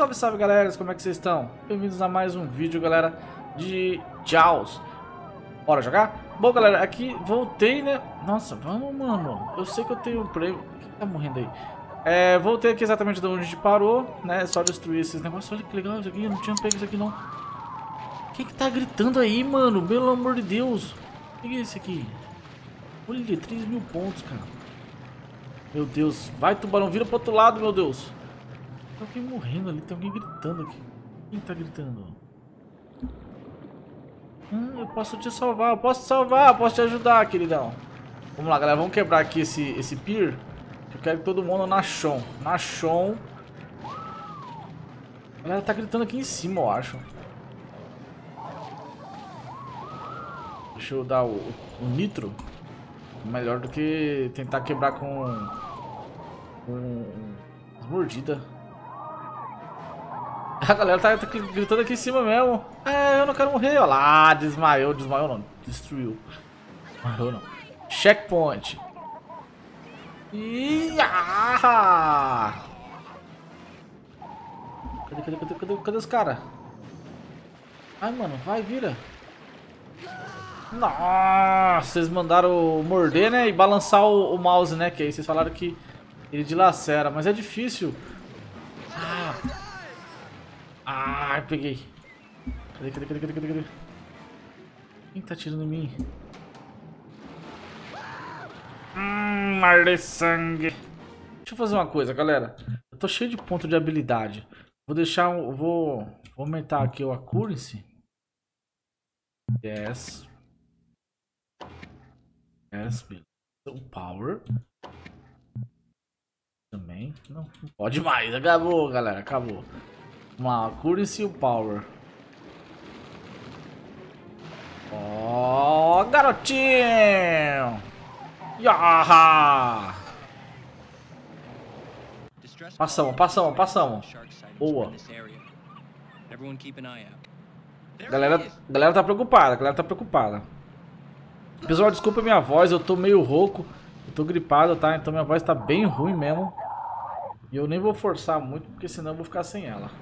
Salve, salve, galera, como é que vocês estão? Bem-vindos a mais um vídeo, galera, de Jaws. Bora jogar? Bom, galera, aqui voltei, né? Nossa, vamos, mano. Eu sei que eu tenho um prêmio. Quem tá morrendo aí? Voltei aqui exatamente de onde a gente parou, né? Só destruir esses negócios. Olha que legal isso aqui, eu não tinha pego isso aqui, não. Quem que tá gritando aí, mano? Pelo amor de Deus. O que é esse aqui? Olha, 3.000 pontos, cara. Meu Deus. Vai, tubarão, vira pro outro lado, meu Deus. Tem alguém morrendo ali, tem alguém gritando aqui. Quem tá gritando? Eu posso te salvar, eu posso te salvar, eu posso te ajudar, queridão. Vamos lá, galera, vamos quebrar aqui esse pier. Eu quero que todo mundo na chão. Na chão. A galera tá gritando aqui em cima, eu acho. Deixa eu dar o nitro. Melhor do que tentar quebrar com mordida. A galera tá gritando aqui em cima mesmo. Eu não quero morrer. Olha lá, desmaiou. Desmaiou não, destruiu. Desmaiou não. Checkpoint. Cadê os caras? Ai, mano, vai, vira. Nossa, vocês mandaram morder, né? E balançar o mouse, né? Que aí vocês falaram que ele dilacera. Mas é difícil. Peguei. Cadê? Quem tá atirando em mim? Mar de sangue. Deixa eu fazer uma coisa, galera. Eu tô cheio de ponto de habilidade. Vou deixar vou aumentar aqui o accuracy. Yes, beleza. O power. Também. Não pode mais. Acabou, galera. Acabou. Vamos lá, accuracy e o power. Ó, garotinho! Yaha! Passamos. Boa. Galera tá preocupada. Pessoal, desculpa a minha voz, eu tô meio rouco. Eu tô gripado, tá? Então minha voz tá bem ruim mesmo. E eu nem vou forçar muito, porque senão eu vou ficar sem ela.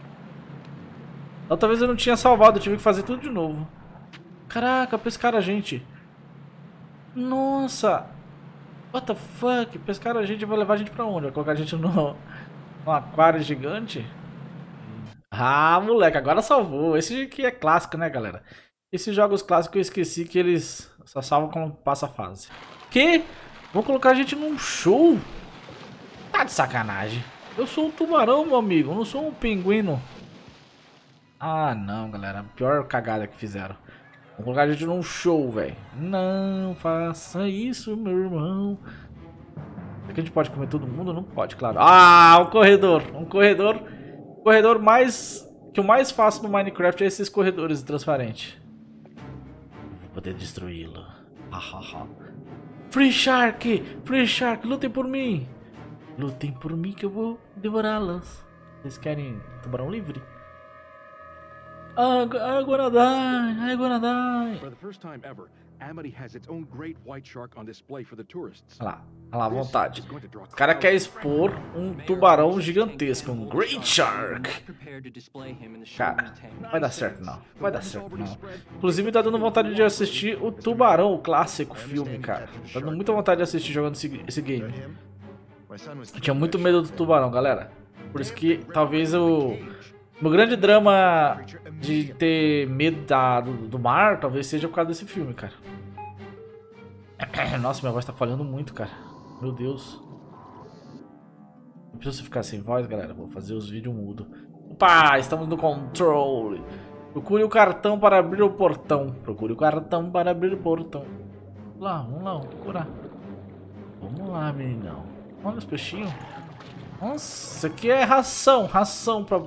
Outra vez eu não tinha salvado, eu tive que fazer tudo de novo. Caraca, pescaram a gente. Nossa. What the fuck? Pescaram a gente, vai levar a gente pra onde? Vai colocar a gente no aquário gigante? Ah, moleque, agora salvou. Esse aqui é clássico, né, galera? Esses jogos clássicos eu esqueci que eles só salvam quando passa a fase. Que? Vão colocar a gente num show? Tá de sacanagem. Eu sou um tubarão, meu amigo. Eu não sou um pinguino. Ah, não, galera. A pior cagada que fizeram. Vou colocar a gente num show, velho. Não faça isso, meu irmão. Será que a gente pode comer todo mundo? Não pode, claro. Ah, um corredor. Um corredor mais... que o mais fácil no Minecraft é esses corredores transparentes. Vou poder destruí-lo. Free Shark! Free Shark! Lutem por mim! Lutem por mim que eu vou devorá-las. Vocês querem tubarão livre? I'm gonna die. For the first time ever, Amity has its own great white shark on display for the tourists. Olha lá, à vontade. O cara quer expor um tubarão gigantesco, um Great Shark. Cara, não vai dar certo não. Inclusive tá dando vontade de assistir o Tubarão, o clássico filme, cara. Tá dando muita vontade de assistir jogando esse game. Eu tinha muito medo do tubarão, galera. Por isso que talvez meu grande drama de ter medo do mar, talvez seja por causa desse filme, cara. Nossa, minha voz tá falhando muito, cara. Meu Deus. Não precisa ficar sem voz, galera. Vou fazer os vídeos mudos. Opa, estamos no controle. Procure o cartão para abrir o portão. Vamos lá, procurar. Vamos lá, meninão. Olha os peixinhos. Nossa, isso aqui é ração pra...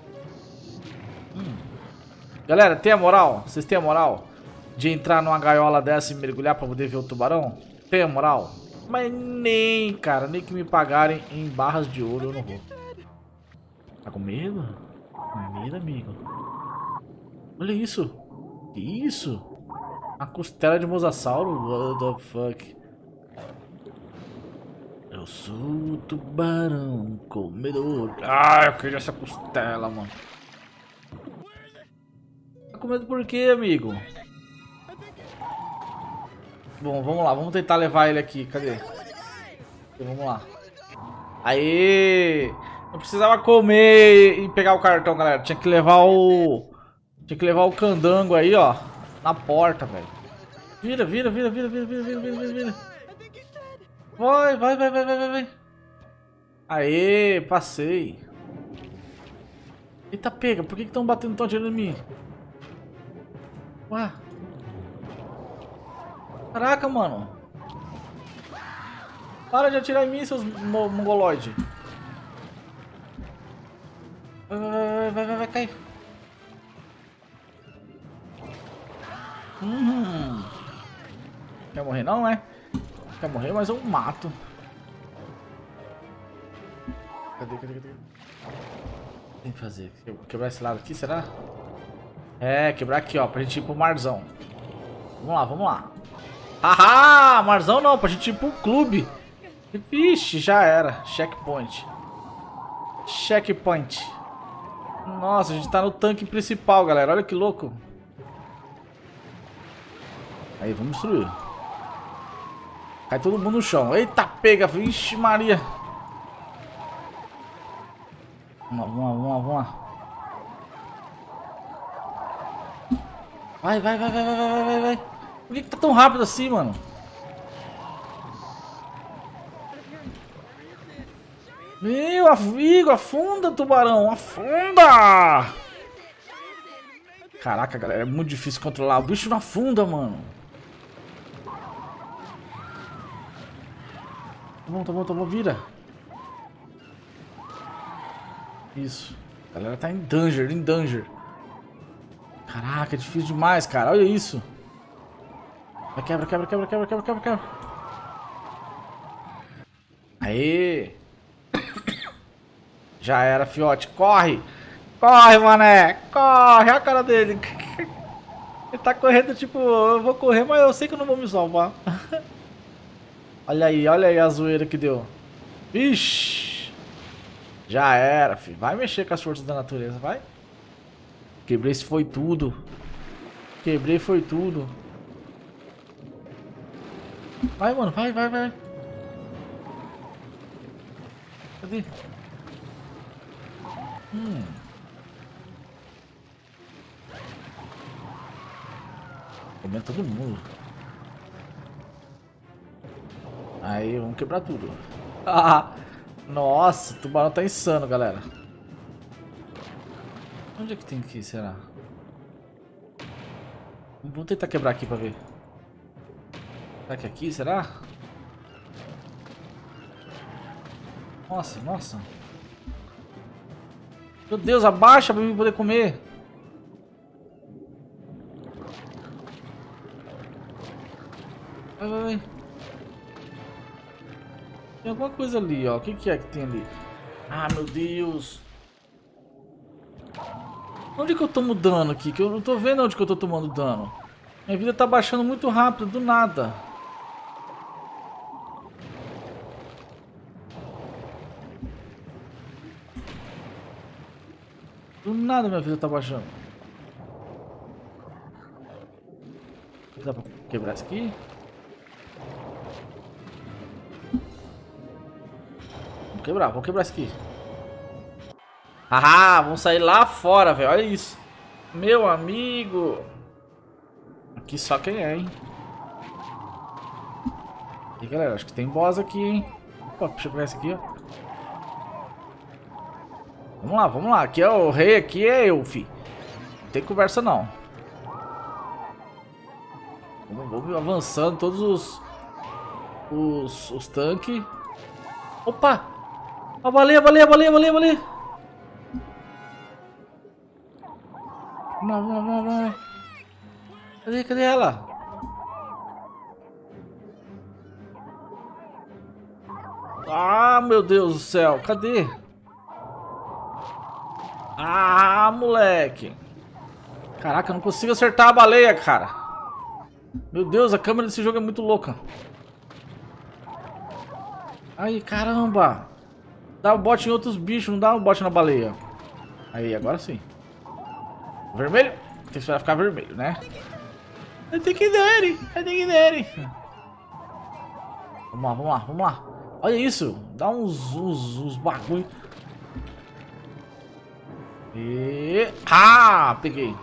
Galera, tem a moral? Vocês têm a moral de entrar numa gaiola dessa e mergulhar pra poder ver o tubarão? Tem a moral? Mas nem, cara, nem que me pagarem em barras de ouro eu não vou. Tá com medo? Com medo, amigo? Olha isso. Que isso? Uma costela de mosasauro? What the fuck? Eu sou o tubarão comedor. Ah, eu queria essa costela, mano. Tá com medo por quê, amigo? Bom, vamos lá. Vamos tentar levar ele aqui. Cadê? Vamos lá. Aê! Não precisava comer e pegar o cartão, galera. Tinha que levar o... Tinha que levar o candango aí, ó. Na porta, velho. Vira. Vai. Aê, passei. Eita, pega. Por que estão batendo tão dinheiro em mim? Ué. Caraca, mano. Para de atirar em mim, seus mongoloides. Vai cair. Quer morrer não, né? Quer morrer, mas eu mato. Cadê? Tem que fazer. Quebrar esse lado aqui, será? É, quebrar aqui, ó. Pra gente ir pro marzão. Vamos lá. Haha! Marzão não, pra gente ir pro clube. Vixe, já era. Checkpoint. Nossa, a gente tá no tanque principal, galera. Olha que louco. Aí, vamos destruir. Cai todo mundo no chão. Eita, pega. Vixe, Maria. Vamos lá. Vai. Por que tá tão rápido assim, mano? Meu amigo, afunda, tubarão. Afunda! Caraca, galera, é muito difícil controlar. O bicho não afunda, mano. Tá bom, vira. Isso. A galera tá em danger. Caraca, é difícil demais, cara. Olha isso. Vai, quebra. Aê. Já era, fiote. Corre, mané. Corre, olha a cara dele. Ele tá correndo, tipo, eu vou correr, mas eu sei que eu não vou me salvar. Olha aí a zoeira que deu. Ixi. Já era, filho. Vai mexer com as forças da natureza, vai. Quebrei, foi tudo. Vai, mano, vai. Cadê? Comendo todo mundo. Aí, vamos quebrar tudo. Ah, nossa, o tubarão tá insano, galera. Onde é que tem que ir, será? Vamos tentar quebrar aqui pra ver. Será que é aqui, será? Nossa. Meu Deus, abaixa pra eu poder comer. Vai. Tem alguma coisa ali, ó. O que é que tem ali? Ah, meu Deus. Onde que eu tomo dano aqui? Que eu não tô vendo onde que eu tô tomando dano. Minha vida tá baixando muito rápido, do nada. Do nada minha vida tá baixando. Dá pra quebrar isso aqui? Vou quebrar isso aqui. Ah, vamos sair lá fora, velho. Olha isso. Meu amigo. Aqui só quem é, hein? E galera, acho que tem boss aqui, hein? Opa, deixa eu pegar esse aqui, ó. Vamos lá. Aqui é o rei, aqui é eu, fi. Não tem conversa, não. Vamos avançando todos os tanques. Opa! A baleia. Vamos. Cadê ela? Ah, meu Deus do céu. Cadê? Ah, moleque. Caraca, eu não consigo acertar a baleia, cara. Meu Deus, a câmera desse jogo é muito louca. Aí, caramba. Dá o bote em outros bichos, não dá um bote na baleia. Aí, agora sim. Vermelho? Tem que esperar ficar vermelho, né? I think it's daddy. I think it's daddy. Vamos lá, vamos lá, vamos lá. Olha isso. Dá uns bagulho. E... Ah, peguei.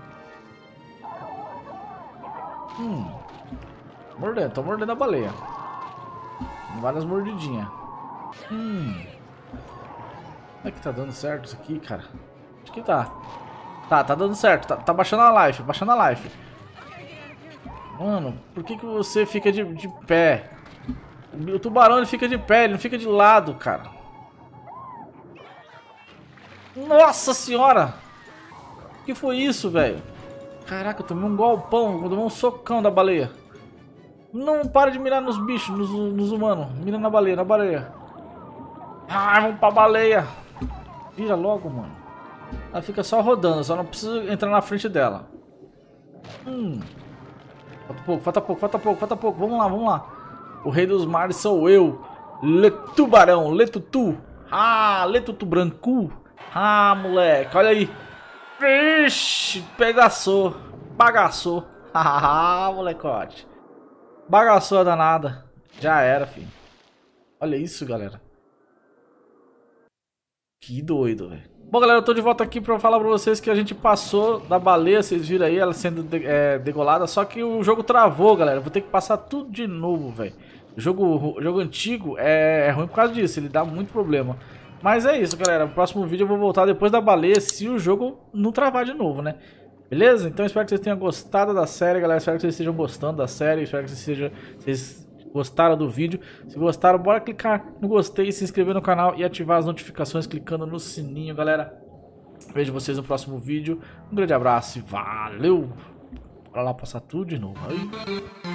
Mordendo, tô mordendo a baleia. Várias mordidinhas. Será que tá dando certo isso aqui, cara? Acho que tá. Tá dando certo. Tá baixando a life, baixando a life. Mano, por que você fica de pé? O tubarão ele fica de pé, ele não fica de lado, cara. Nossa senhora! O que foi isso, velho? Caraca, eu tomei um golpão, eu tomei um socão da baleia. Não para de mirar nos bichos, nos humanos. Mira na baleia, na baleia. Ah, vamos pra baleia. Vira logo, mano. Ela fica só rodando, só não precisa entrar na frente dela. Falta pouco, falta pouco, falta pouco, falta pouco. Vamos lá, vamos lá. O rei dos mares sou eu. Letubarão, letutu. Ah, letutu branco. Ah, moleque, olha aí. Vixe, pegaçou. Bagaçou. Ah, molecote. Bagaçou a danada. Já era, filho. Olha isso, galera. Que doido, velho. Bom, galera, eu tô de volta aqui pra falar pra vocês que a gente passou da baleia. Vocês viram aí ela sendo degolada. Só que o jogo travou, galera. Vou ter que passar tudo de novo, velho. O jogo antigo é ruim por causa disso. Ele dá muito problema. Mas é isso, galera. No próximo vídeo eu vou voltar depois da baleia, se o jogo não travar de novo, né? Beleza? Então espero que vocês tenham gostado da série, galera. Espero que vocês estejam gostando da série. Espero que vocês gostaram do vídeo. Se gostaram, bora clicar no gostei, se inscrever no canal e ativar as notificações clicando no sininho, galera. Vejo vocês no próximo vídeo. Um grande abraço e valeu! Bora lá passar tudo de novo. Aí.